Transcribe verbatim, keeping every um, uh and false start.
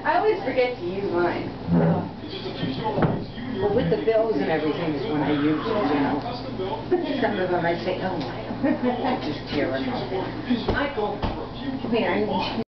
I always forget to use mine. Well, with the bills and everything is when I use it, you know. Some of them I say, oh, I don't just tear them up. Michael, Come here, I need